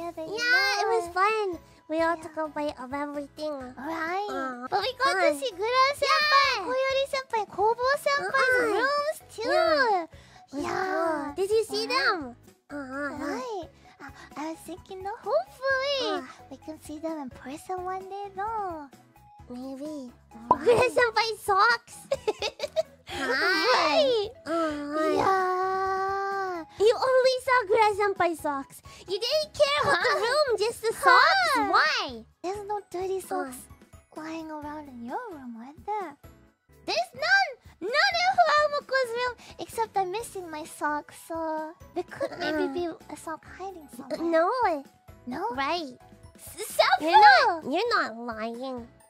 together. Yeah, it was fun. We all took a bite of everything. Right. But we got to see Gura-senpai, Koyori-senpai, Kobo-senpai's rooms too. Yeah. Did you see them? Right. I was thinking, though, hopefully we can see them in person one day, though. Maybe. Gura-senpai socks. Right. Yeah. You only saw Gura-senpai socks. You didn't care about the room, just the socks. Why? There's no dirty socks lying around in your room, are there? There's none! None in Fuwamoco's room! Except I'm missing my socks, so there could maybe be a sock hiding somewhere. No. No? Right. You're You're not lying.